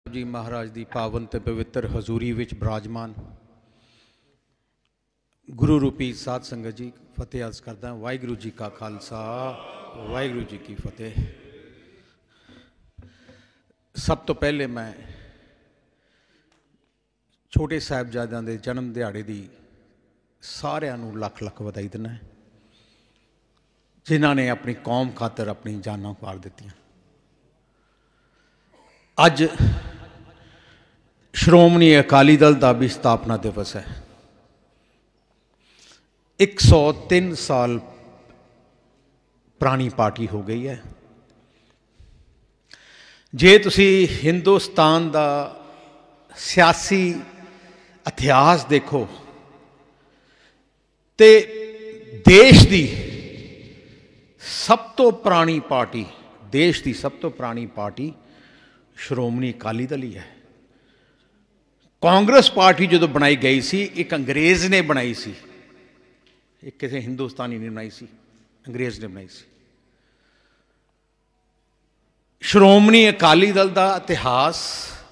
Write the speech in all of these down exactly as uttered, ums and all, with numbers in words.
जी महाराज की पावन ते पवित्र हजूरी विच विराजमान गुरु रूपी साध संगत जी फतेह अर्ज करदा। वाहिगुरू जी का खालसा वाहिगुरू जी की फतेह। सब तो पहले मैं छोटे साहिबजादियां दे जन्म दिहाड़े दी सारिआं नूं लख लख वधाई दिना है, जिन्हां ने अपनी कौम खातर अपनी जानां वार दित्तियां। अज श्रोमणी अकाली दल का भी स्थापना दिवस है। एक सौ तीन साल पुरानी पार्टी हो गई है। जे तुसी हिंदुस्तान का सियासी इतिहास देखो तो देश की सब तो पुरानी पार्टी देश की सब तो पुरानी पार्टी श्रोमणी अकाली दल ही है। कांग्रेस पार्टी जो बनाई गई सी एक अंग्रेज़ ने बनाई सी, एक किसी हिंदुस्तानी ने बनाई सी, अंग्रेज़ ने बनाई सी। श्रोमणी अकाली दल का इतिहास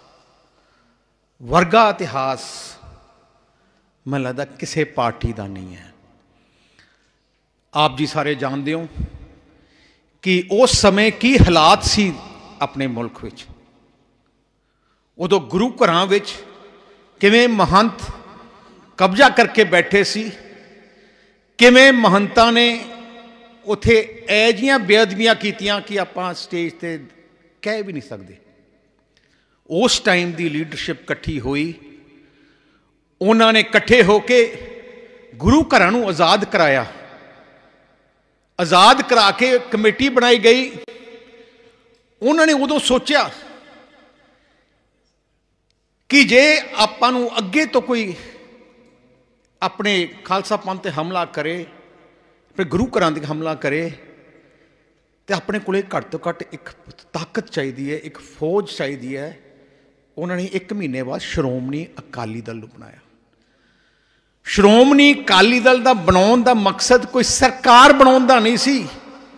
वर्गा इतिहास मैं लगता किसी पार्टी का नहीं है। आप जी सारे जानते हो कि उस समय की हालात सी अपने मुल्क विच। उदों गुरु घरां विच किवें महंत कब्जा करके बैठे सी, किवें महंतां ने उत्थे ऐ जिहियां बेअदबियां कीतियां कि आपां स्टेज ते कह भी नहीं सकते। उस टाइम की लीडरशिप इकट्ठी हुई, उन्होंने इकट्ठे होके गुरु घरां नूं आज़ाद कराया। आज़ाद करा के कमेटी बनाई गई। उन्होंने उदों सोचा कि जे आपां नूं अगे तो कोई अपने खालसा पंथ ते हमला करे, अपने गुरु घरां ते हमला करे तो अपने कोले घट तो घट एक ताकत चाहिए है, एक फौज चाहिए है। उन्होंने एक महीने बाद श्रोमणी अकाली दल बनाया। श्रोमणी अकाली दल का बनाने का मकसद कोई सरकार बनाने का नहीं सी।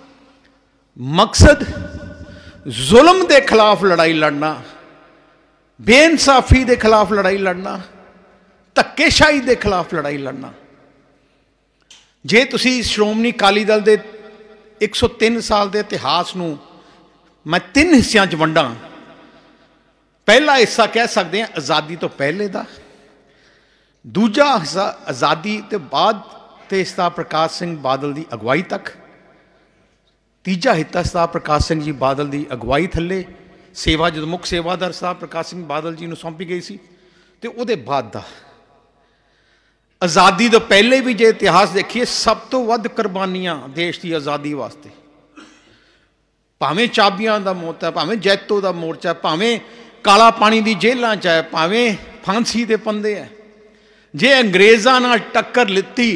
मकसद जुल्म के खिलाफ लड़ाई लड़ना, बेइंसाफी के खिलाफ लड़ाई लड़ना, धक्केशाही के खिलाफ लड़ाई लड़ना। जे तुसी श्रोमणी अकाली दल के एक सौ तीन साल के इतिहास नूं मैं तीन हिस्सों च वंडा। पहला हिस्सा कह सकते हैं आज़ादी तो पहले का, दूजा हिस्सा आज़ादी के बाद ते सरदार प्रकाश सिंह बादल की अगवाई तक, तीजा हिस्सा सरदार प्रकाश सिंह जी बादल की अगवाई थले सेवा जो मुख सेवादार सरदार प्रकाश सिंह बादल जी को सौंपी गई सी, तो उहदे बाद दा आज़ादी तो पहले भी जे इतिहास देखिए सब तो वध कुर्बानियां देश की आज़ादी वास्ते, भावें चाबियां का मोर्चा है, भावें जैतो का मोर्चा है, भावें काला पानी की जेलों च है, भावें फांसी के पंदे है। जे अंग्रेज़ों नाल टक्कर लिती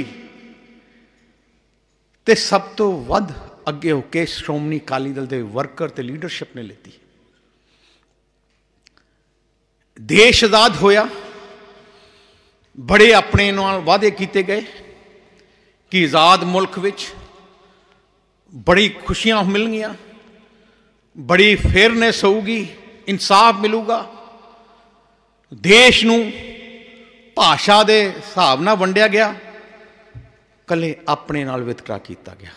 तो सब तो वध अगे होके श्रोमणी अकाली दल के वर्कर ते लीडरशिप ने लीती। देश आज़ाद होया, बड़े अपने नाल वादे किए गए कि आज़ाद मुल्क विच बड़ी खुशियां मिलनियां, बड़ी फेयरनेस होगी, इंसाफ मिलूगा, देश नूं भाषा के हिसाब नाल वंडिया गया, कले अपने नाल वितकरा किया गया।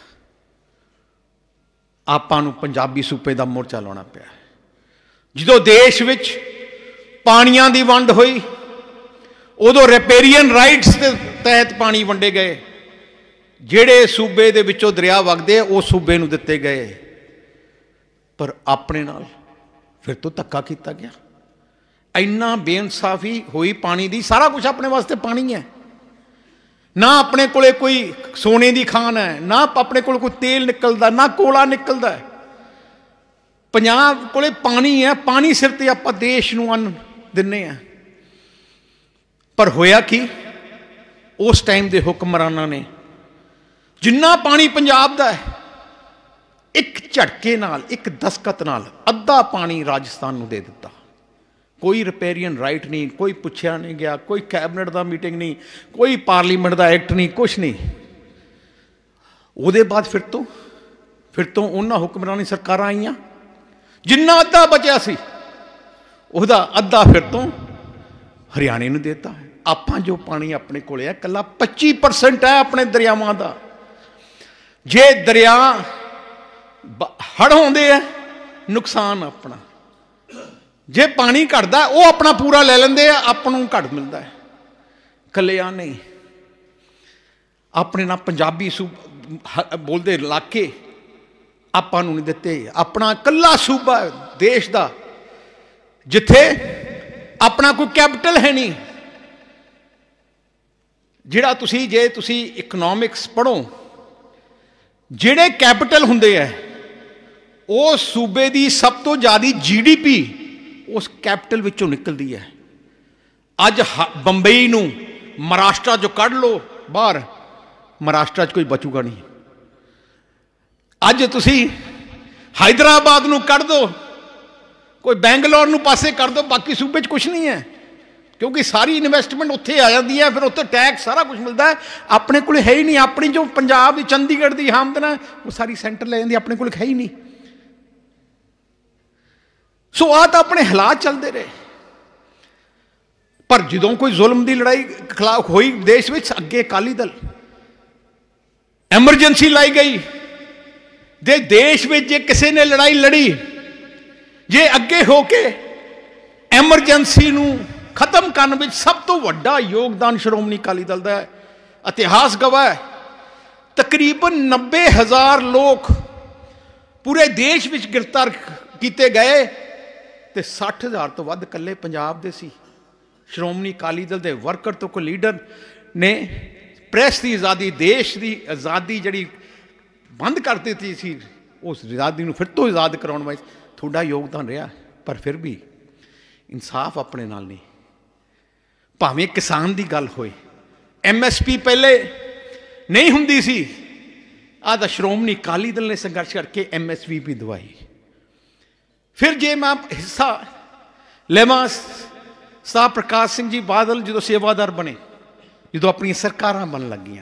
आपां नूं पंजाबी सूबे का मोर्चा लाना पिया। जो देश विच पानियां दी वंड हुई उदों रिपेरियन राइट्स के तहत पानी वंडे गए। जिहड़े सूबे दे विचों दरिया वगदे उस सूबे नूं दिते गए, पर अपने नाल फिर तो धक्का किया गया। इन्ना बेइंसाफी हुई पानी दी। सारा कुछ अपने वास्ते पानी है, ना अपने कोले कोई सोने की खान है, ना अपने कोल कोई तेल निकलता, ना कोला निकलता है। पंजाब कोले पानी है, पानी सिर ते आपां देश नूं अन्न दिन्ने हैं। पर होया कि उस टाइम के हुक्मरानां ने जिन्ना पानी पंजाब दा है एक झटके नाल, एक दस्तखत नाल अद्धा पानी राजस्थान नूं दे दिता। कोई रिपेरियन राइट नहीं, कोई पुछया नहीं गया, कोई कैबिनेट का मीटिंग नहीं, कोई पार्लीमेंट का एक्ट नहीं, कुछ नहीं। उहदे बाद फिर तो फिर तो उन्हां हुक्मरानी सरकारां आईयां, जिन्ना अद्धा बचिया सी ਉਹਦਾ ਅੱਧਾ ਫਿਰ ਤੋਂ ਹਰਿਆਣੇ ਨੂੰ ਦੇਤਾ। ਆਪਾਂ ਜੋ ਪਾਣੀ ਆਪਣੇ ਕੋਲ ਹੈ ਇਕੱਲਾ ਪੱਚੀ ਪਰਸੈਂਟ ਹੈ ਆਪਣੇ ਦਰਿਆਵਾਂ ਦਾ। ਜੇ ਦਰਿਆ ਹੜ੍ਹ ਆਉਂਦੇ ਆ ਨੁਕਸਾਨ ਆਪਣਾ, ਜੇ ਪਾਣੀ ਘਟਦਾ ਉਹ ਆਪਣਾ ਪੂਰਾ ਲੈ ਲੈਂਦੇ ਆ, ਆਪਾਂ ਨੂੰ ਘੱਟ ਮਿਲਦਾ ਹੈ। ਇਕੱਲਿਆਂ ਨਹੀਂ, ਆਪਣੇ ਨਾਲ ਪੰਜਾਬੀ ਸੂ ਬੋਲਦੇ ਇਲਾਕੇ ਆਪਾਂ ਨੂੰ ਨਹੀਂ ਦਿੱਤੇ। ਆਪਣਾ ਇਕੱਲਾ ਸੂਬਾ ਦੇਸ਼ ਦਾ ਜਿੱਥੇ ਆਪਣਾ ਕੋਈ ਕੈਪੀਟਲ ਹੈ ਨਹੀਂ। ਜਿਹੜਾ ਤੁਸੀਂ ਜੇ ਤੁਸੀਂ ਇਕਨੋਮਿਕਸ ਪੜ੍ਹੋ, ਜਿਹੜੇ ਕੈਪੀਟਲ ਹੁੰਦੇ ਹੈ ਉਹ ਸੂਬੇ ਦੀ ਸਭ ਤੋਂ ਜ਼ਿਆਦਾ ਜੀ ਡੀ ਪੀ ਉਸ ਕੈਪੀਟਲ ਵਿੱਚੋਂ ਨਿਕਲਦੀ ਹੈ। ਅੱਜ ਬੰਬਈ ਨੂੰ ਮਹਾਰਾਸ਼ਟਰ 'ਚੋਂ ਕੱਢ ਲਓ ਬਾਹਰ, ਮਹਾਰਾਸ਼ਟਰ 'ਚ ਕੋਈ ਬਚੂਗਾ ਨਹੀਂ। ਅੱਜ ਤੁਸੀਂ ਹੈਦਰਾਬਾਦ ਨੂੰ ਕੱਢ ਦਿਓ, ਕੋਈ ਬੈਂਗਲੌਰ ਨੂੰ ਪਾਸੇ ਕਰ ਦਿਓ, ਬਾਕੀ ਸੂਬੇ 'ਚ ਕੁਛ ਨਹੀਂ ਹੈ, ਕਿਉਂਕਿ ਸਾਰੀ ਇਨਵੈਸਟਮੈਂਟ ਉੱਥੇ ਆ ਜਾਂਦੀ ਹੈ। ਫਿਰ ਉੱਥੇ ਟੈਕਸ ਸਾਰਾ ਕੁਛ ਮਿਲਦਾ ਹੈ, ਆਪਣੇ ਕੋਲ ਹੈ ਹੀ ਨਹੀਂ। ਆਪਣੀ ਜੋ ਪੰਜਾਬ ਦੀ ਚੰਡੀਗੜ੍ਹ ਦੀ ਆਮਦਨ ਹੈ ਉਹ ਸਾਰੀ ਸੈਂਟਰ ਲੈ ਜਾਂਦੀ, ਆਪਣੇ ਕੋਲ ਹੈ ਹੀ ਨਹੀਂ। ਸੋ ਆਹ ਤਾਂ ਆਪਣੇ ਹਾਲਾਤ ਚੱਲਦੇ ਰਹੇ। ਪਰ ਜਦੋਂ ਕੋਈ ਜ਼ੁਲਮ ਦੀ ਲੜਾਈ ਖਿਲਾਫ ਹੋਈ ਦੇਸ਼ ਵਿੱਚ, ਅੱਗੇ ਅਕਾਲੀ ਦਲ ਐਮਰਜੈਂਸੀ ਲਾਈ ਗਈ। ਦੇ ਦੇਸ਼ ਵਿੱਚ ਜੇ ਕਿਸੇ ਨੇ ਲੜਾਈ ਲੜੀ, ਜੇ ਅੱਗੇ ਹੋ ਕੇ ਐਮਰਜੈਂਸੀ ਨੂੰ ਖਤਮ ਕਰਨ ਵਿੱਚ ਸਭ ਤੋਂ ਵੱਡਾ ਯੋਗਦਾਨ ਸ਼੍ਰੋਮਣੀ ਅਕਾਲੀ ਦਲ ਦਾ ਹੈ। ਇਤਿਹਾਸ ਗਵਾਹ ਹੈ, ਤਕਰੀਬਨ ਨੱਬੇ ਹਜ਼ਾਰ ਲੋਕ ਪੂਰੇ ਦੇਸ਼ ਵਿੱਚ ਗ੍ਰਿਫਤਾਰ ਕੀਤੇ ਗਏ ਤੇ ਸੱਠ ਹਜ਼ਾਰ ਤੋਂ ਵੱਧ ਇਕੱਲੇ ਪੰਜਾਬ ਦੇ ਸੀ। ਸ਼੍ਰੋਮਣੀ ਅਕਾਲੀ ਦਲ ਦੇ ਵਰਕਰ ਤੋਂ ਕੋਈ ਲੀਡਰ ਨੇ ਪ੍ਰੈਸ ਦੀ ਆਜ਼ਾਦੀ, ਦੇਸ਼ ਦੀ ਆਜ਼ਾਦੀ ਜਿਹੜੀ ਬੰਦ ਕਰ ਦਿੱਤੀ ਸੀ, ਉਸ ਆਜ਼ਾਦੀ ਨੂੰ ਫਿਰ ਤੋਂ ਆਜ਼ਾਦ ਕਰਾਉਣ ਵਿੱਚ ਤੁਹਾਡਾ ਯੋਗਦਾਨ ਰਿਹਾ। ਪਰ ਫਿਰ ਵੀ ਇਨਸਾਫ ਆਪਣੇ ਨਾਲ ਨਹੀਂ। ਭਾਵੇਂ ਕਿਸਾਨ ਦੀ ਗੱਲ ਹੋਏ, ਐਮ ਐਸ ਪੀ ਪਹਿਲੇ ਨਹੀਂ ਹੁੰਦੀ ਸੀ, ਆਹ ਤਾਂ ਸ਼੍ਰੋਮਣੀ ਅਕਾਲੀ ਦਲ ਨੇ ਸੰਘਰਸ਼ ਕਰਕੇ ਐਮ ਐਸ ਪੀ ਵੀ ਦਵਾਈ। ਫਿਰ ਜੇ ਮੈਂ ਹਿੱਸਾ ਲੈਵਾਂ, ਸਰਦਾਰ ਪ੍ਰਕਾਸ਼ ਸਿੰਘ ਜੀ ਬਾਦਲ ਜਦੋਂ ਸੇਵਾਦਾਰ ਬਣੇ, ਜਦੋਂ ਆਪਣੀਆਂ ਸਰਕਾਰਾਂ ਬਣਨ ਲੱਗੀਆਂ,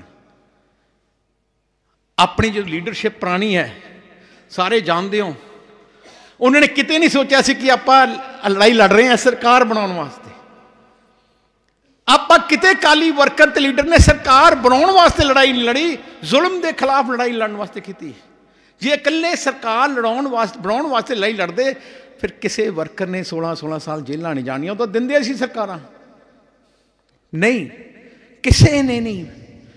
ਆਪਣੀ ਜੋ ਲੀਡਰਸ਼ਿਪ ਪੁਰਾਣੀ ਹੈ ਸਾਰੇ ਜਾਣਦੇ ਹੋ, ਉਹਨਾਂ ਨੇ ਕਿਤੇ ਨਹੀਂ ਸੋਚਿਆ ਸੀ ਕਿ ਆਪਾਂ ਲੜਾਈ ਲੜ ਰਹੇ ਹਾਂ ਸਰਕਾਰ ਬਣਾਉਣ ਵਾਸਤੇ। ਆਪਾਂ ਕਿਤੇ ਅਕਾਲੀ ਵਰਕਰ ਤੇ ਲੀਡਰ ਨੇ ਸਰਕਾਰ ਬਣਾਉਣ ਵਾਸਤੇ ਲੜਾਈ ਨਹੀਂ ਲੜੀ, ਜ਼ੁਲਮ ਦੇ ਖਿਲਾਫ ਲੜਾਈ ਲੜਨ ਵਾਸਤੇ ਕੀਤੀ। ਜੇ ਇਕੱਲੇ ਸਰਕਾਰ ਲੜਾਉਣ ਵਾਸਤੇ ਬਣਾਉਣ ਵਾਸਤੇ ਲੜਾਈ ਲੜਦੇ, ਫਿਰ ਕਿਸੇ ਵਰਕਰ ਨੇ ਸੋਲਾਂ ਸੋਲਾਂ ਸਾਲ ਜੇਲ੍ਹਾਂ ਨਹੀਂ ਜਾਣੀਆਂ। ਉਹ ਤਾਂ ਦਿੰਦੇ ਸੀ ਸਰਕਾਰਾਂ, ਨਹੀਂ ਕਿਸੇ ਨੇ ਨਹੀਂ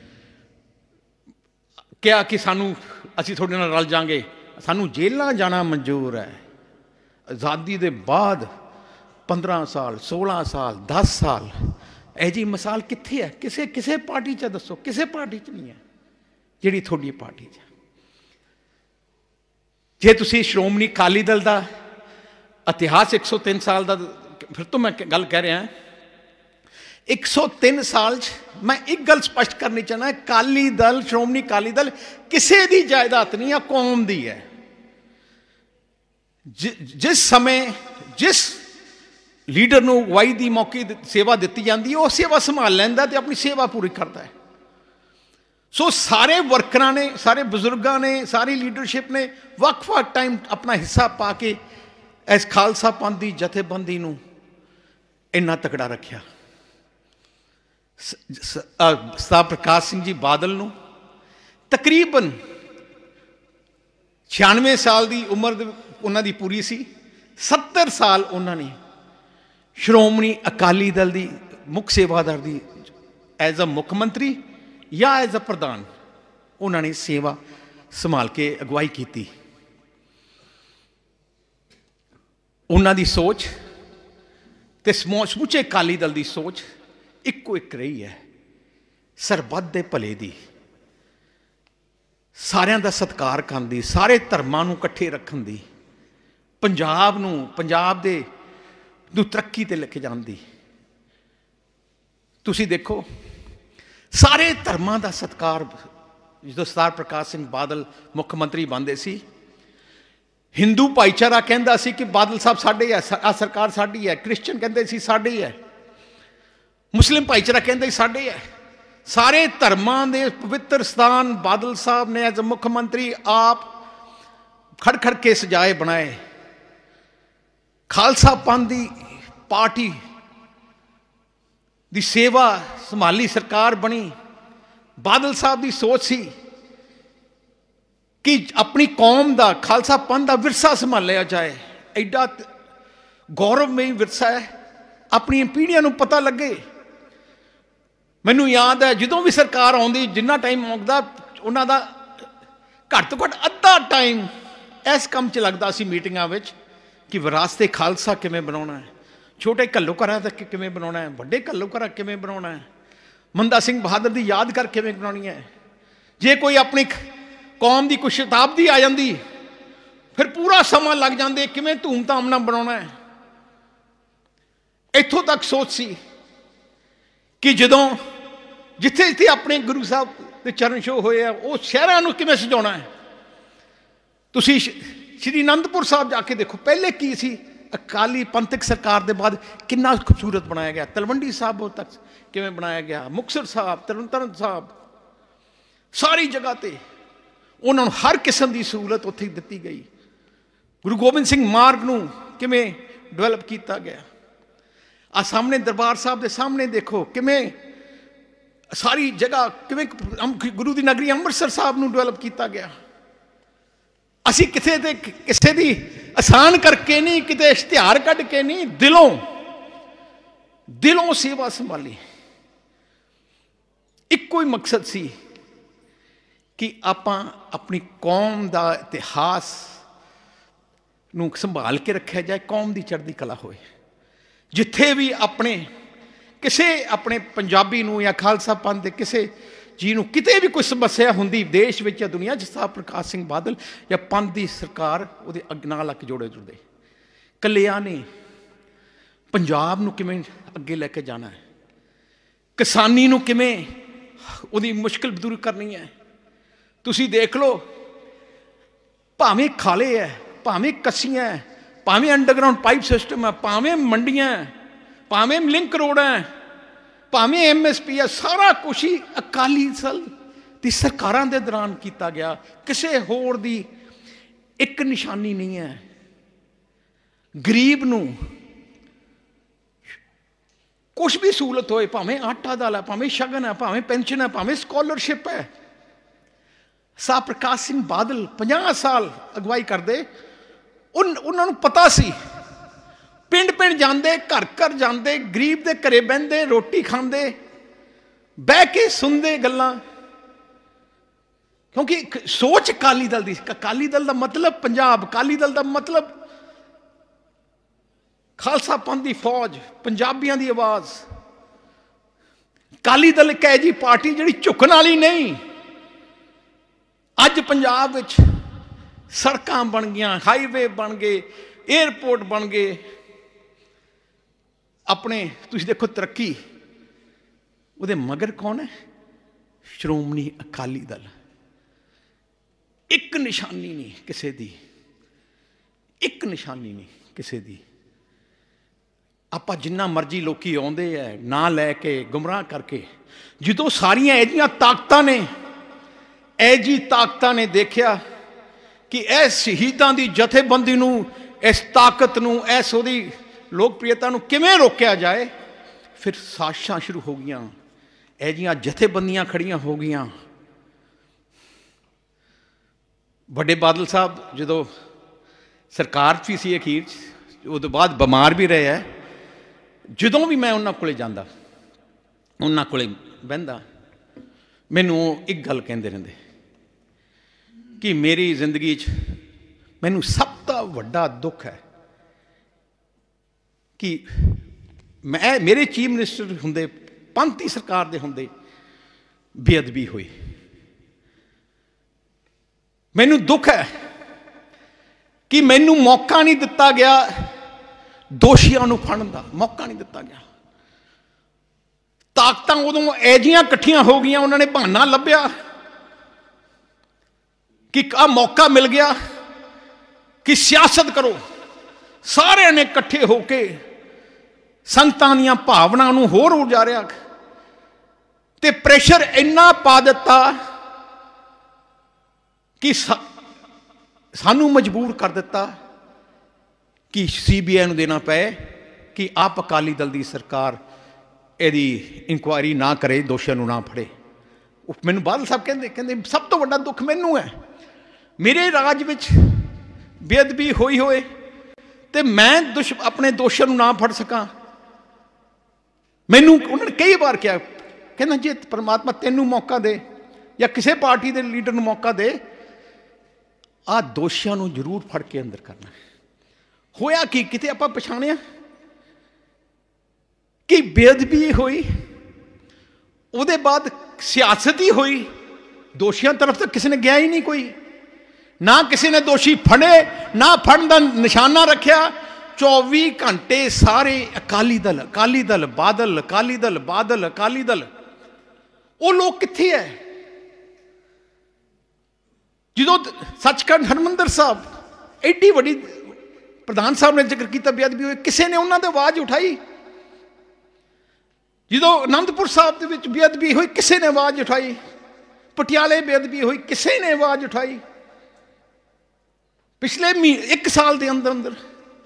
ਕਿਹਾ ਕਿ ਸਾਨੂੰ ਅਸੀਂ ਤੁਹਾਡੇ ਨਾਲ ਰਲ ਜਾਵਾਂਗੇ, ਸਾਨੂੰ ਜੇਲ੍ਹਾਂ ਜਾਣਾ ਮਨਜ਼ੂਰ ਹੈ। ਆਜ਼ਾਦੀ ਦੇ ਬਾਅਦ ਪੰਦਰਾਂ ਸਾਲ, ਸੋਲਾਂ ਸਾਲ, ਦਸ ਸਾਲ, ਇਹ ਜਿਹੀ ਮਿਸਾਲ ਕਿੱਥੇ ਹੈ? ਕਿਸੇ ਕਿਸੇ ਪਾਰਟੀ 'ਚ ਦੱਸੋ, ਕਿਸੇ ਪਾਰਟੀ 'ਚ ਨਹੀਂ ਹੈ ਜਿਹੜੀ ਤੁਹਾਡੀ ਪਾਰਟੀ 'ਚ। ਜੇ ਤੁਸੀਂ ਸ਼੍ਰੋਮਣੀ ਅਕਾਲੀ ਦਲ ਦਾ ਇਤਿਹਾਸ ਇੱਕ ਸੌ ਤਿੰਨ ਸਾਲ ਦਾ, ਫਿਰ ਤੋਂ ਮੈਂ ਗੱਲ ਕਹਿ ਰਿਹਾ, ਇੱਕ ਸੌ ਤਿੰਨ ਸਾਲ 'ਚ ਮੈਂ ਇੱਕ ਗੱਲ ਸਪਸ਼ਟ ਕਰਨੀ ਚਾਹੁੰਦਾ, ਅਕਾਲੀ ਦਲ, ਸ਼੍ਰੋਮਣੀ ਅਕਾਲੀ ਦਲ ਕਿਸੇ ਦੀ ਜਾਇਦਾਦ ਨਹੀਂ ਹੈ, ਕੌਮ ਦੀ ਹੈ। ਜਿਸ ਸਮੇਂ ਜਿਸ ਲੀਡਰ ਨੂੰ ਅਗਵਾਈ ਦੀ ਮੌਕੇ ਸੇਵਾ ਦਿੱਤੀ ਜਾਂਦੀ ਹੈ, ਉਹ ਸੇਵਾ ਸੰਭਾਲ ਲੈਂਦਾ ਤੇ ਆਪਣੀ ਸੇਵਾ ਪੂਰੀ ਕਰਦਾ ਹੈ। ਸੋ ਸਾਰੇ ਵਰਕਰਾਂ ਨੇ, ਸਾਰੇ ਬਜ਼ੁਰਗਾਂ ਨੇ, ਸਾਰੀ ਲੀਡਰਸ਼ਿਪ ਨੇ ਵੱਖ-ਵੱਖ ਟਾਈਮ ਆਪਣਾ ਹਿੱਸਾ ਪਾ ਕੇ ਇਸ ਖਾਲਸਾ ਪੰਥ ਦੀ ਜਥੇਬੰਦੀ ਨੂੰ ਇੰਨਾ ਤਕੜਾ ਰੱਖਿਆ। ਸਰਦਾਰ ਪ੍ਰਕਾਸ਼ ਸਿੰਘ ਜੀ ਬਾਦਲ ਨੂੰ ਤਕਰੀਬਨ ਛਿਆਨਵੇਂ ਸਾਲ ਦੀ ਉਮਰ ਉਹਨਾਂ ਦੀ ਪੂਰੀ ਸੀ। ਸੱਤਰ ਸਾਲ ਉਹਨਾਂ ਨੇ ਸ਼੍ਰੋਮਣੀ ਅਕਾਲੀ ਦਲ ਦੀ ਮੁੱਖ ਸੇਵਾਦਾਰ ਦੀ ਐਜ਼ ਅ ਮੁੱਖ ਮੰਤਰੀ ਜਾਂ ਐਜ਼ ਅ ਪ੍ਰਧਾਨ ਉਹਨਾਂ ਨੇ ਸੇਵਾ ਸੰਭਾਲ ਕੇ ਅਗਵਾਈ ਕੀਤੀ। ਉਹਨਾਂ ਦੀ ਸੋਚ ਤੇ ਸਮੁੱਚੇ ਅਕਾਲੀ ਦਲ ਦੀ ਸੋਚ ਇੱਕੋ ਇੱਕ ਰਹੀ ਹੈ, ਸਰਬੱਤ ਦੇ ਭਲੇ ਦੀ, ਸਾਰਿਆਂ ਦਾ ਸਤਿਕਾਰ ਕਰਨ ਦੀ, ਸਾਰੇ ਧਰਮਾਂ ਨੂੰ ਇਕੱਠੇ ਰੱਖਣ ਦੀ, ਪੰਜਾਬ ਨੂੰ, ਪੰਜਾਬ ਦੇ ਨੂੰ ਤਰੱਕੀ ਤੇ ਲੈ ਕੇ ਜਾਣ ਦੀ। ਤੁਸੀਂ ਦੇਖੋ ਸਾਰੇ ਧਰਮਾਂ ਦਾ ਸਤਿਕਾਰ। ਜਦੋਂ ਸਰਦਾਰ ਪ੍ਰਕਾਸ਼ ਸਿੰਘ ਬਾਦਲ ਮੁੱਖ ਮੰਤਰੀ ਬਣਦੇ ਸੀ, ਹਿੰਦੂ ਭਾਈਚਾਰਾ ਕਹਿੰਦਾ ਸੀ ਕਿ ਬਾਦਲ ਸਾਹਿਬ ਸਾਡੇ ਹੈ, ਆਹ ਸਰਕਾਰ ਸਾਡੀ ਹੈ। ਕ੍ਰਿਸਚਨ ਕਹਿੰਦੇ ਸੀ ਸਾਡੇ ਹੈ, ਮੁਸਲਿਮ ਭਾਈਚਾਰਾ ਕਹਿੰਦੇ ਸਾਡੇ ਹੈ। ਸਾਰੇ ਧਰਮਾਂ ਦੇ ਪਵਿੱਤਰ ਸਥਾਨ ਬਾਦਲ ਸਾਹਿਬ ਨੇ ਐਜ਼ ਮੁੱਖ ਮੰਤਰੀ ਆਪ ਖੜ ਖੜ ਕੇ ਸਜਾਏ ਬਣਾਏ। ਖਾਲਸਾ ਪੰਥ ਦੀ पार्टी दी सेवा संभाली सरकार बनी। बादल साहब की सोच सी कि अपनी कौम का खालसा पंथ का विरसा संभालिया जाए। एडा गौरवमयी विरसा है, अपनी पीढ़ियां नूं पता लगे। मैनूं याद है जदों भी सरकार आउंदी, जिन्ना टाइम मंगदा उन्हां दा घट तो घट अद्धा टाइम इस काम च लगदा सी मीटिंगां विच कि विरासत खालसा किवें बनाउणा है, छोटे घल्लोघरां तक किवें बनाउणा है, वड्डे घल्लोघर किवें बनाउणा है, मंदा सिंह बहादुर की यादगार किवें बनाउणी है। जे कोई अपनी कौम की कोई शताब्दी आ जाती फिर पूरा समा लग जाते किवें धूमधाम नाल बनाउणा है। इत्थों तक सोच सी कि जदों जिथे जिथे अपने गुरु साहब के चरण छो होए आ वो शहरां नूं किवें सजाउणा है। तुसीं श्री आनंदपुर साहब जाके देखो, पहले की सी अकाली पंथक सरकार के बाद कितना खूबसूरत बनाया गया। तलवंडी साहब तक किवें बनाया गया, मुक्तसर साहब, तरनतारन साहब, सारी जगह ते उन्होंने हर किस्म की सहूलत उत्थे दिती गई। गुरु गोबिंद सिंह मार्ग नूं किवें डिवेलप किया गया। आ सामने दरबार साहब के सामने देखो किवें सारी जगह किवें गुरु की नगरी अमृतसर साहब नूं डिवेलप किया गया। असी किथे ते किसी की आसान करके नहीं, किते इश्तिहार कढ़ के नहीं, दिलों दिलों सेवा संभाली। इक्को ही मकसद सी कि आपां अपनी कौम का इतिहास नूं संभाल के रखा जाए, कौम की चढ़ती कला होए। जिथे भी अपने किसे अपने पंजाबी नूं या खालसा पंथ के किसे जी नूं किते भी कोई समस्या हुंदी देश विच या दुनिया, जिस तरह प्रकाश सिंह बादल या पंथ की सरकार उहदे नाल अक जोड़े जुड़े कलिया ने पंजाब नूं किवें अगे लैके जाना है, किसानी नूं किवें उहदी मुश्किल दूर करनी है। तुसीं देख लो, भावें खाले है, भावें कस्सियां है, भावें अंडरग्राउंड पाइप सिस्टम है, भावें मंडियां है, भावें लिंक रोड है, भावें एम एस पी है, सारा कुछ ही अकाली दल की सरकारां दे दौरान किया गया। किसी होर दी एक निशानी नहीं है। गरीब नूं कुछ भी सहूलत होए, भावें आटा दाल है, भावें शगन है, भावें पेंशन है, भावें स्कॉलरशिप है। सा प्रकाश सिंह बादल पचास साल अगवाई करते, उन उन्होंने पता सी पिंड पिंड जाते, घर घर जाते, गरीब के घरे बहते, रोटी खाते, बह के सुनते गल्लां। क्योंकि सोच अकाली दल दी, अकाली दल का मतलब पंजाब, अकाली दल का मतलब खालसा पंथ की फौज, पंजाबियों की आवाज़। अकाली दल एक ऐसी पार्टी जिहड़ी झुकण वाली नहीं। अज पंजाब विच सड़कां बन गईयां, हाईवे बन गए, एयरपोर्ट बन गए, अपने तुसीं देखो तरक्की। उहदे मगर कौन है? श्रोमणी अकाली दल। एक निशानी नहीं किसी दी, एक निशानी नहीं किसी दी। आप जिन्ना मर्जी लोकी आउंदे है ना लैके गुमराह करके, जो सारियां एजियां ताकतां ने एजी ताकतां ने देखिया कि इस शहीदां दी जथेबंदी नूं, इस ताकत नूं, इस उहदी लोकप्रियता नूं किवें रोकिया जाए, फिर साजिशां शुरू हो गईयां, एजियां जथेबंदियां खड़ियां हो गईयां। बड़े बादल साहब जो सरकार भी सी अखीर उस बाद बीमार भी रहे है। जदों भी मैं उन्होंने कोले जांदा, उन्होंने कोले बहंदा, मैनू एक गल कहते रहंदे कि मेरी जिंदगी च मैनू सब तो वड्डा दुख है कि मैं मेरे चीफ मिनिस्टर हुंदे, पंथी सरकार दे हुंदे बेअदबी हुई। मैनू दुख है कि मैनू मौका नहीं दिता गया, दोषियों नूं फड़न दा मौका नहीं दिता गया। ताकतां उदों ऐजियां इकट्ठियां हो गईयां, उन्होंने बहाना लभ्या कि आ मौका मिल गया कि सियासत करो। सारे ने इकट्ठे होके संगतां दीयां भावनां नूं होर उजारिया ते प्रेशर इन्ना पा दिता कि सा, सानू मजबूर कर दिता कि सी बी आई नूं देना पे कि आप अकाली दल की सरकार यदि इंक्वायरी ना करे, दोषियों को ना फड़े। मैनू बादल साहब कहते कहते सब तो बड़ा दुख मैनू है, मेरे राज विच बेअदबी हुई होए तो मैं दुश अपने दोषियों ना फड़ सका। मैनू उन्होंने कई बार कहा, कहना जे परमात्मा तेनू मौका दे या किसी पार्टी के लीडर को मौका दे, आ दोषियों को जरूर फड़ के अंदर करना। होया कि किते आपां पछाणिया कि बेअदबी हुई, उहदे बाद सियासत ही हुई, दोषियों तरफ तो किसी ने गया ही नहीं, कोई ना किसी ने दोषी फड़े, ना फड़न का निशाना रखा। चौबी घंटे सारे अकाली दल अकाली दल बादल अकाली दल बादल अकाली दल। वो लोग कित्थे है? जो सचखंड हरमंदर साहब एडी बड़ी प्रधान साहब ने जिक्र किया बेअदबी हुई, किसी ने उन्होंने आवाज उठाई। जो आनंदपुर साहब के बेअदबी हुई, किसी ने आवाज उठाई। पटियाले बेअदबी हुई, किसी ने आवाज उठाई। पिछले महीने एक साल के अंदर अंदर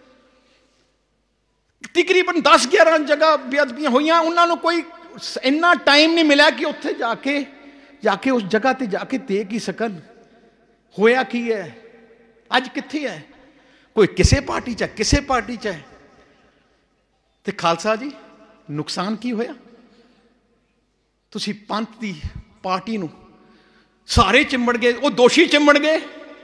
तकरीबन दस ग्यारह जगह बेअदबियां हुई, उन्होंने कोई इन्ना टाइम नहीं मिला कि उत्थे जाके जाके उस जगह ते जाके देख ही सकन। होया की है? अज कित्थे है? कोई किसी पार्टी च है, किसी पार्टी च है। ते खालसा जी नुकसान की होया? तुसी पंथ दी पार्टी नूं सारे चिंबड़ गए, वो दोषी चिंबड़ गए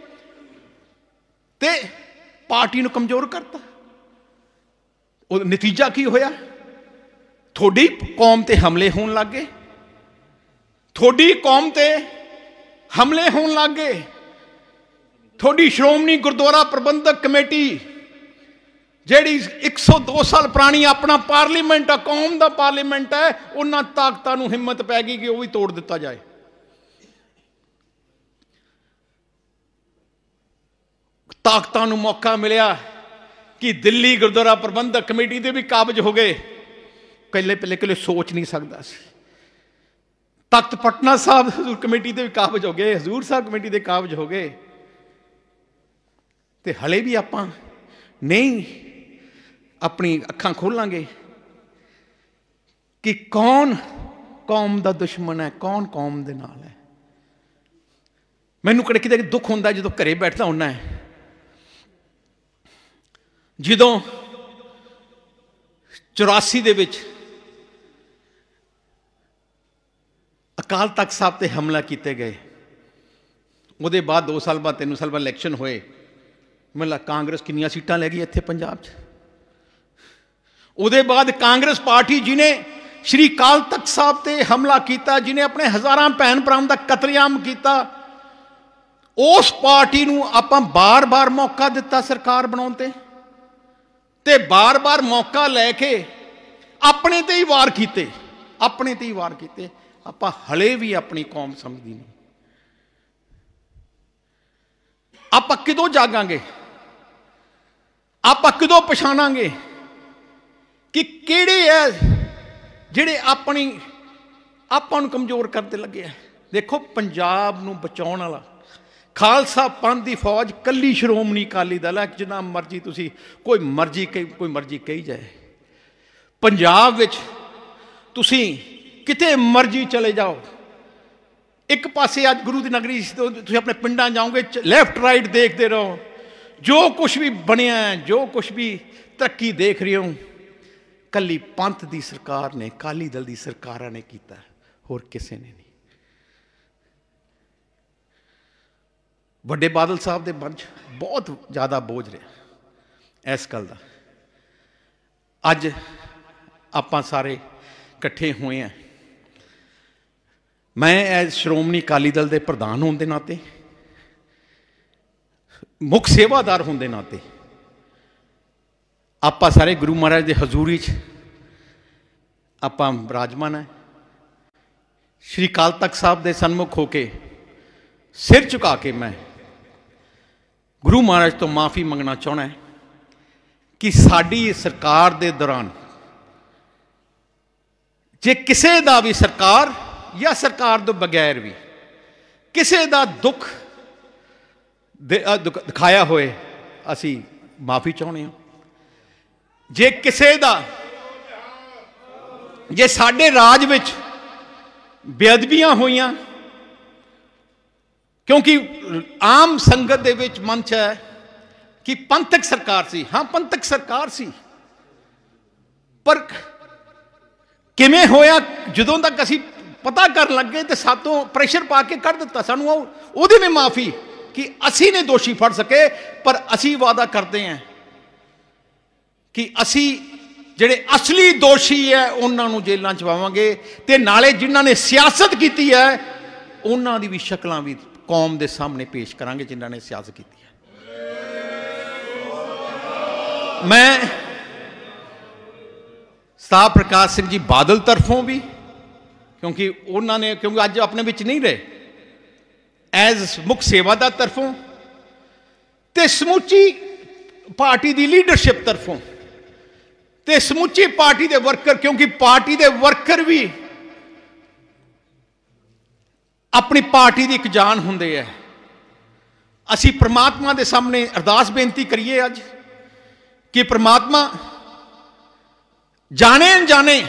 ते पार्टी नूं कमजोर करता। वो नतीजा की होया? थोड़ी कौम ते हमले होन लग गए, थोड़ी कौम ते हमले होन लग गए। थोड़ी श्रोमणी गुरुद्वारा प्रबंधक कमेटी जेड़ी एक सौ दो साल पुरानी अपना पार्लीमेंट है, कौम का पार्लीमेंट है, उन्होंने ताकतों हिम्मत पै गई कि वह भी तोड़ दिता जाए। ताकतों मौका मिलया कि दिल्ली गुरुद्वारा प्रबंधक कमेटी के भी काबज हो गए। पहले पहले कले सोच नहीं सकता सी। तख्त पटना साहब हजूर कमेटी के भी काबज हो गए, हजूर साहब कमेटी के काबज हो गए। तो हले भी आप नहीं अपनी अखां खोलांगे कि कौन कौम का दुश्मन है, कौन कौम के नाल है। मैनू कड़े किते दुख होंदा जो घरे बैठता होना है, जो चौरासी दे विच अकाल तख्त साहब ते हमला किए गए, उसदे बाद दो साल बाद तीन साल बाद इलैक्शन होए। मतलब कांग्रेस कितनी सीटां लै गई इत्थे पंजाब च। उसदे बाद कांग्रेस पार्टी जिन्हें श्री अकाल तख्त साहब ते हमला किया, जिन्हें अपने हज़ारां भैन भरावां दा कतलेआम किया, उस पार्टी नूं आपां बार बार मौका दिता सरकार बनाउण ते बार बार मौका लैके अपने ते ही वार किए, अपने ते ही वार किए। आपां हले भी अपनी कौम समझदी नहीं। आपां किदों जागांगे, आपां किदों पछाणांगे कि किहड़े है जिहड़े अपनी आपां नूं कमजोर करते लगे है। देखो पंजाब नूं बचाउण वाला खालसा पंथ की फौज कली श्रोमणी अकाली दल है। जिन्ना मर्जी तुसी कोई मर्जी कही कोई मर्जी कही जाए, पंजाब विच तुसी किते मर्जी चले जाओ। एक पासे अज गुरु की नगरी तुसी अपने पिंडां जाओगे, लैफ्ट राइट देखते रहो, जो कुछ भी बनया है, जो कुछ भी तरक्की देख रहे हो, कली पंथ की सरकार ने, अकाली दल की सरकारां ने किया, होर किसी ने नहीं। वड्डे बादल साहब के मन च बहुत ज़्यादा बोझ रहा इस गल का। अज आपां सारे इकट्ठे हुए हैं। मैं एज श्रोमणी अकाली दल के प्रधान होने के नाते, मुख सेवादार होने के नाते, आपां सारे गुरु महाराज के हजूरी च आपां विराजमान है। श्री अकाल तख्त साहब के सन्मुख होके सिर झुका के मैं गुरु महाराज तो माफ़ी मंगना चाहना है कि साड़ी सरकार के दौरान जे किसी का भी सरकार या सरकार तो बगैर भी किसी का दुख दिखाया होए, असी माफ़ी चाहते हैं। जे किसी दा जे साडे राज विच बेअदबियां होईयां, क्योंकि आम संगत दे विच मंच है कि पंथक सरकार सी। हाँ, पंथक सरकार सी, पर किवें होया जदों तक असीं पता कर लगे तो सातों प्रेशर पा के कढ़ दिता। सानू उहदी भी माफ़ी कि असी नहीं दोषी फड़ सके, पर असी वादा करते हैं कि असी जिहड़े असली दोषी है उन्होंने जेलों च पावांगे, ते नाले जिन्हां ने सियासत की है उन्हां दी भी शक्लां भी कौम के सामने पेश करांगे जिन्हां ने सियासत की है। मैं सरदार प्रकाश सिंह जी बादल तरफों भी, क्योंकि उन्होंने क्योंकि अज अपने विच नहीं रहे, एज मुख सेवादार तरफों ते समूची पार्टी की लीडरशिप तरफों ते समूची पार्टी के वर्कर, क्योंकि पार्टी के वर्कर भी अपनी पार्टी की एक जान होंदे है। असी परमात्मा के सामने अरदास बेनती करिए अज कि परमात्मा जाने अनजाने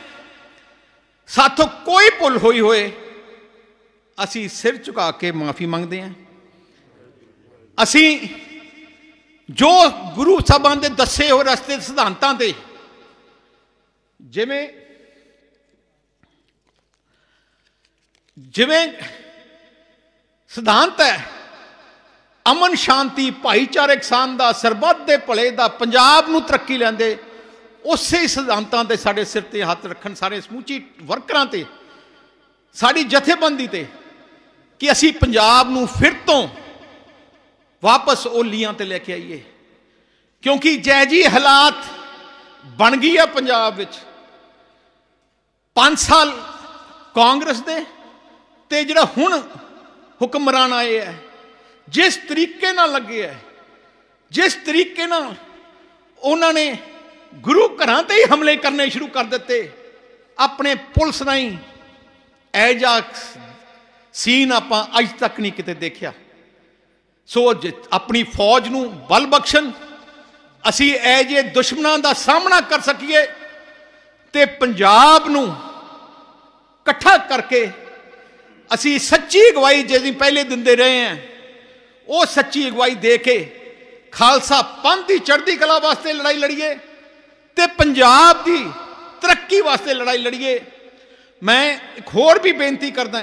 साथों कोई भुल हुई होए असी सिर झुका के माफ़ी मंगते हैं। असी जो गुरु साहबान के दसे हो रस्ते सिद्धांतां ते जिवें जिवें सिद्धांत है अमन शांति भाईचारक सान का सरबत के भले का पंजाब नूं तरक्की लैंदे, उस सिद्धांतां ते साडे सिर ते हथ रखन सारे समूची वर्करां ते साडी जथेबंदी ते कि असी पंजाब नूं फिर तो वापस ओलियां ते लेके आईए, क्योंकि जै जी हालात बन गई है पंजाब विच। पांच साल कांग्रेस दे ते जिहड़ा हुण हुक्मरान आए है, जिस तरीके नाल लगे है, जिस तरीके नाल उन्होंने गुरु घरां ते ही हमले करने शुरू कर दिते, अपने पुलिस राही ऐजा सीन आपां अज तक नहीं किते देखिया। सो अपनी फौज नूं बल बख्शण, असी ऐजे दुश्मनां दा सामना कर सकीए ते पंजाब नूं इकट्ठा करके असी सच्ची अगवाई जिहड़ी पहले दिंदे रहे हैं, वो सच्ची अगवाई दे के खालसा पंथ की चढ़ती कला वास्ते लड़ाई लड़ीए ते पंजाब की तरक्की वास्ते लड़ाई लड़ीए। मैं एक होर भी बेनती करदा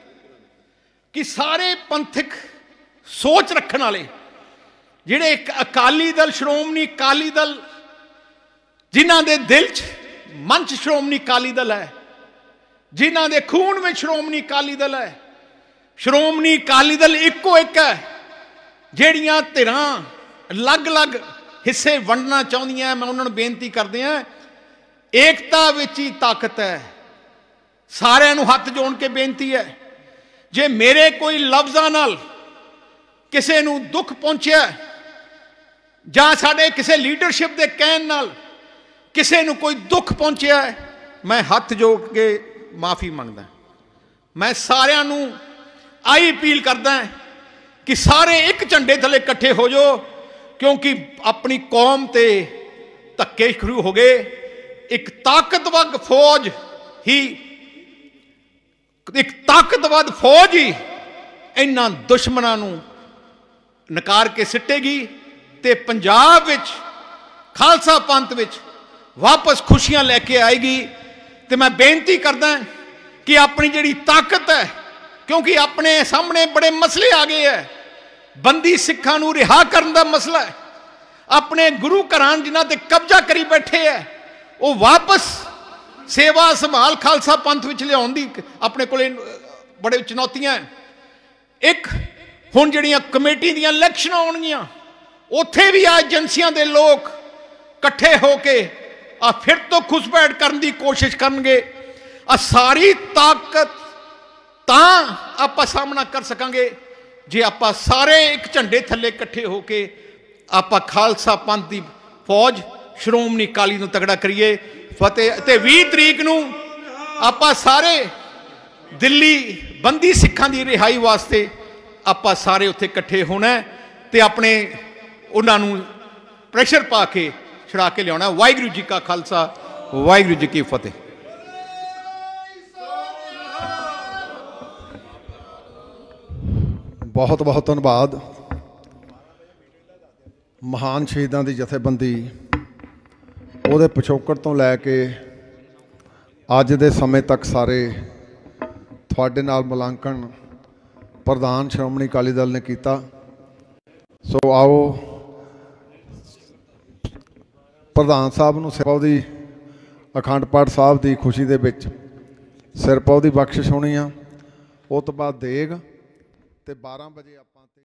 कि सारे पंथक सोच रखने वाले जिहड़े एक अकाली दल श्रोमणी अकाली दल जिन्हां दे दिल च मन च श्रोमणी अकाली दल है, जिन्हां दे खून में श्रोमणी अकाली दल है, श्रोमणी अकाली दल इको एक है। जिहड़ियां धिरां अलग अलग हिस्से वंडना चाहुंदियां, मैं उन्होंने बेनती करदे हां एकता विच ही ताकत है। सारिਆਂ ਨੂੰ हथ जोड़ के बेनती है, जे मेरे कोई लफ्ज़ां नाल किसी नूं दुख पहुंचिया जां साडे किसी लीडरशिप के कहण नाल किसी नूं कोई दुख पहुंचिया है, मैं हथ जोड़ के माफ़ी मंगदा। मैं सारिਆਂ नूं आई अपील करदा कि सारे एक झंडे थले इकट्ठे हो जाओ, क्योंकि अपनी कौम ते धक्के शुरू हो गए। एक ताकतवर फौज ही एक ताकतवर फौज ही इन्हां दुश्मनां नूं नकार के सिटेगी ते पंजाब विच खालसा पंथ विच वापस खुशियां लैके आएगी। ते मैं बेनती करदा कि अपनी जिहड़ी ताकत है, क्योंकि अपने सामने बड़े मसले आ गए हैं, बंदी सिखां नूं रिहा करन दा मसला है, अपने गुरु घरां जिन्हां ते कब्जा करी बैठे है वो वापस सेवा संभाल खालसा पंथ विच लियाउण दी अपने कोले बड़े चुनौतियां हैं। एक हुण जिहड़ियां कमेटी दीयां इलैक्शन आउणगीਆਂ उत्थे भी आ एजेंसियां दे लोग इकट्ठे होके आ फिर तो घुसपैठ करन दी कोशिश करनगे। आ सारी ताकत तां आपां सामना कर सकांगे जे आपां सारे एक झंडे थल्ले इकट्ठे होके आपां खालसा पंथ दी फौज श्रोमणी अकाली नूं तगड़ा करिए। फतेह ते बीस तरीक नूं आपां सारे दिल्ली बंदी सिखां दी रिहाई वास्ते आपां सारे उत्थे इकट्ठे होना ते अपने उन्हां नूं प्रेशर पा के ਛੁਡਾ ਕੇ ਲਿਆਉਣਾ। ਵਾਹਿਗੁਰੂ ਜੀ ਕਾ ਖਾਲਸਾ, ਵਾਹਿਗੁਰੂ ਜੀ ਕੀ ਫਤਿਹ। ਬਹੁਤ ਬਹੁਤ ਧੰਨਵਾਦ। ਮਹਾਨ ਸ਼ਹੀਦਾਂ ਦੀ ਜਥੇਬੰਦੀ ਉਹਦੇ ਪਿਛੋਕੜ ਤੋਂ ਲੈ ਕੇ ਅੱਜ ਦੇ ਸਮੇਂ ਤੱਕ ਸਾਰੇ ਤੁਹਾਡੇ ਨਾਲ ਮੁਲਾਂਕਣ ਪ੍ਰਧਾਨ ਸ਼੍ਰੋਮਣੀ ਅਕਾਲੀ ਦਲ ਨੇ ਕੀਤਾ। ਸੋ ਆਓ ਪ੍ਰਧਾਨ ਸਾਹਿਬ ਨੂੰ ਸਿਰਪਾਉ ਦੀ ਅਖੰਡ ਪਾਠ ਸਾਹਿਬ ਦੀ ਖੁਸ਼ੀ ਦੇ ਵਿੱਚ ਸਿਰਪਾਉ ਦੀ ਬਖਸ਼ਿਸ਼ ਹੋਣੀ ਆ। ਉਹ ਤੋਂ ਬਾਅਦ ਦੇਗ ਤੇ ਬਾਰਾਂ ਵਜੇ ਆਪਾਂ